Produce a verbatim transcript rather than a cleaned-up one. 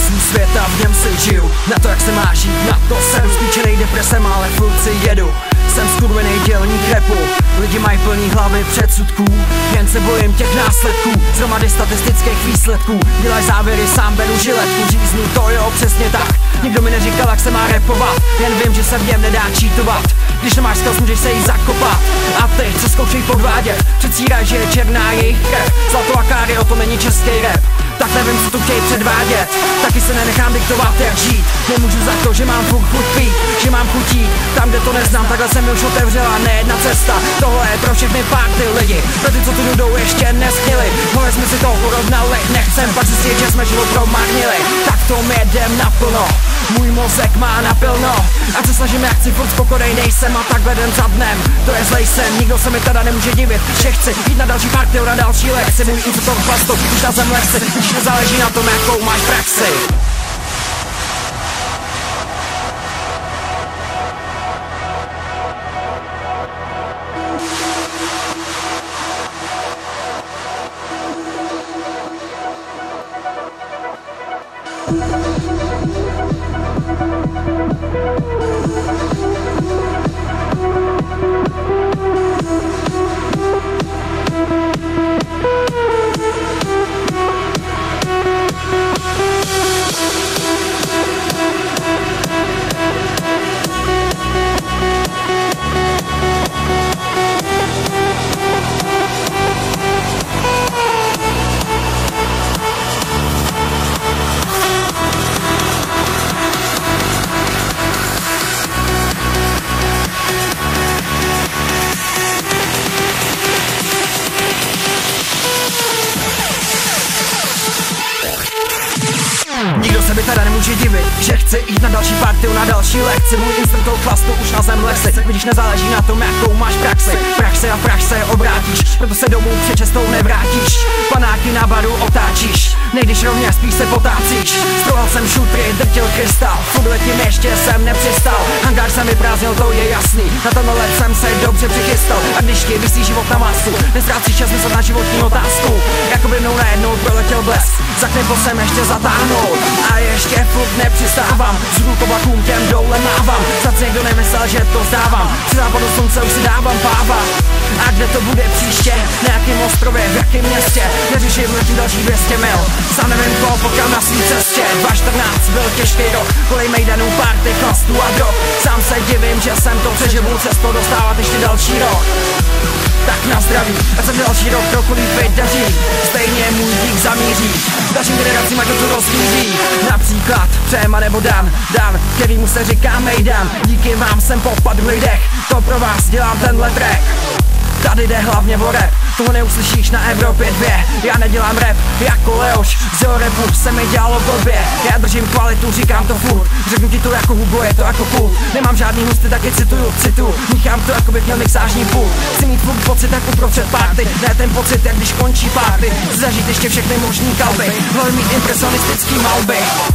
svůj svět a v něm si žiju. Na to jak se má žít, na to jsem sklíčenej depresem, ale furt si jedu. Jsem skurvenej dělník rapu, lidi mají plný hlavy předsudků. Jen se bojím těch následků, z hromady statistických výsledků. Dělaj závěry, sám beru žiletku, říznu to jo, přesně tak. Nikdo mi neříkal, jak se má rapovat, jen vím, že se v něm nedá čítovat. Když nemáš skills, můžeš se jí zakopat. A ty, co zkoušej podvádět, předstíraj, že je černá jejich krev. Zlato a káry, o to není český rap. Tak nevím, co tu chtějí předvádět, taky se nenechám diktovat, jak žít. Nemůžu za to, že mám furt chuť pít, že mám chutí tam, kde to neznám. Takhle se mi už otevřela nejedna cesta. Tohle je pro všechny party lidi, pro ty, co tu jdou ještě nesměli. Mohli jsme si to urovnali, nechcem pak zjistit, že jsme život promarnili. Tak tomu jedem naplno, můj mozek má napilno. A co snažím, jak chci, furt spokorej nejsem. A takhle den za dnem, to je zlej sen. Nikdo se mi teda nemůže divit, že chci jít na další party, na další lekci. Můj instruktor plastu, už na zem lekci, když nezáleží na tom, jakou máš praxi. Nikdo se mi teda nemůže divit, že chci jít na další party, na další lekci. Můj instruktor chlastu už na zem lesy, vidíš, nezáleží na tom, jakou máš praxi. Praxe a praxe obrátíš, proto se domů před čestou nevrátíš. Panáky na baru otáčíš, nejdeš rovně, spíš se potácíš. Strohal jsem šutry, drtil krystal, furt letím ještě jsem nepřistal. Hangár jsem vyprázdnil, to je jasný, na tenhle let jsem se dobře přichystal. A když ti visí život na masu, neztrácíš čas myslet na životní otázku. Jakoby mnou najednou proletěl blesk, za knipo jsem ještě zatáhnul. A ještě furt nepřistávám, zhru oblakům těm dole mávám. Snad někdo nemyslel, že to zdávám, při západu slunce už si dávám páva. A kde to bude příště, na jakém ostrově, v jakém městě, neřeším letím další dvě stě mil. Sám nevím, koho potkám na svý cestě. dva čtrnáct byl těžký rok, kolej mejdanů, party, chlastů a drog. Sám se divím, že jsem to přeživu, cestou dostávat ještě další rok. Tak na zdraví, ať se další rok trochu líp vydaří, stejně můj dík zamíří, dalším generacím ať to tu rozvíří. Například Přema nebo Dan, Dan, kterýmu se říká Mejdan. Díky vám jsem po padlý dech, to pro vás dělám tenhle track. Tady jde hlavně o rap, toho neuslyšíš na Evropě dvě. Já nedělám rap jako Leoš, z jeho rapu se mi dělalo blbě. Já držím kvalitu, říkám to furt, řeknu ti to jako Hugo, je to jako kult. Nemám žádný husty, taky cituju, cituju, míchám to jako bych měl mixážní pult. Chci mít furt pocit jako uprostřed party, ne ten pocit jak když končí party. Zažít ještě všechny možný kalby, hlavně mít impresionistický malby.